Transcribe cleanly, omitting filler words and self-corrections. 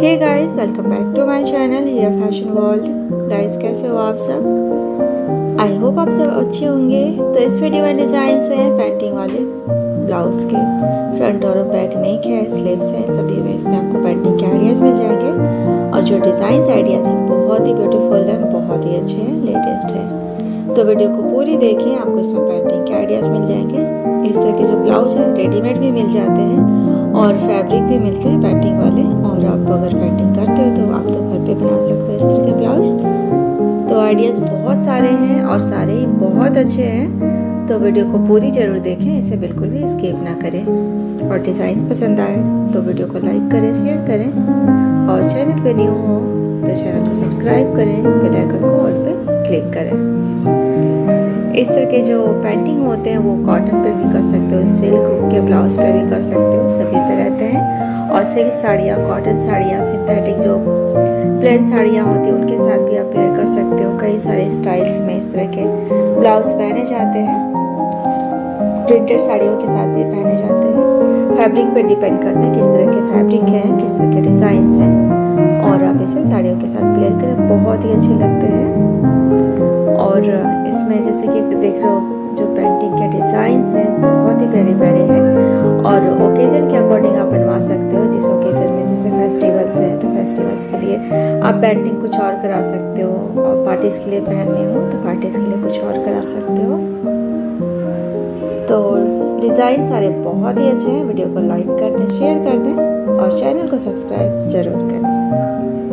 Hey guys, welcome back to my channel Heera fashion world. Guys, कैसे हो आप सब? आई होप आप सब अच्छे होंगे। तो इस वीडियो में डिज़ाइंस हैं पेंटिंग वाले ब्लाउज के, फ्रंट और बैक नेक है, स्लीव्स हैं, सभी में इसमें आपको पेंटिंग के आइडियाज़ मिल जाएंगे। और जो डिज़ाइंस आइडियाज़ हैं बहुत ही ब्यूटीफुल हैं, बहुत ही अच्छे हैं, लेटेस्ट हैं। तो वीडियो को पूरी देखें, आपको इसमें पेंटिंग के आइडियाज़ मिल जाएंगे। इस तरह के जो ब्लाउज है रेडीमेड भी मिल जाते हैं और फैब्रिक भी मिलते हैं पेंटिंग वाले। और आप अगर पेंटिंग करते हो तो आप तो घर पे बना सकते हो इस तरह के ब्लाउज। तो आइडियाज़ बहुत सारे हैं और सारे ही बहुत अच्छे हैं। तो वीडियो को पूरी ज़रूर देखें, इसे बिल्कुल भी स्किप ना करें। और डिज़ाइंस पसंद आए तो वीडियो को लाइक करें, शेयर करें। और चैनल पे न्यू हो तो चैनल को सब्सक्राइब करें, बेल आइकन को ऑल पे क्लिक करें। इस तरह के जो पेंटिंग होते हैं वो कॉटन पे भी कर सकते हो, सिल्क के ब्लाउज पे भी कर सकते हो, सभी पे रहते हैं। और सिल्क साड़ियाँ, कॉटन साड़ियाँ, सिंथेटिक जो प्लेन साड़ियाँ होती हैं उनके साथ भी आप पेयर कर सकते हो। कई सारे स्टाइल्स में इस तरह के ब्लाउज पहने जाते हैं, प्रिंटेड साड़ियों के साथ भी पहने जाते हैं। फैब्रिक पे डिपेंड करते हैं किस तरह के फैब्रिक हैं, किस तरह के डिज़ाइंस हैं, और आप इसे साड़ियों के साथ पेयर करें, बहुत ही अच्छे लगते हैं। और इसमें जैसे कि देख रहे हो जो पेंटिंग के डिज़ाइंस हैं बहुत ही प्यारे प्यारे हैं। और ओकेजन के अकॉर्डिंग आप बनवा सकते हो। जिस ओकेजन में जैसे फेस्टिवल्स हैं तो फेस्टिवल्स के लिए आप पेंटिंग कुछ और करा सकते हो, और पार्टीज़ के लिए पहनने हो तो पार्टीज़ के लिए कुछ और करा सकते हो। तो डिज़ाइन सारे बहुत ही अच्छे हैं। वीडियो को लाइक कर दें, शेयर कर दें और चैनल को सब्सक्राइब ज़रूर करें।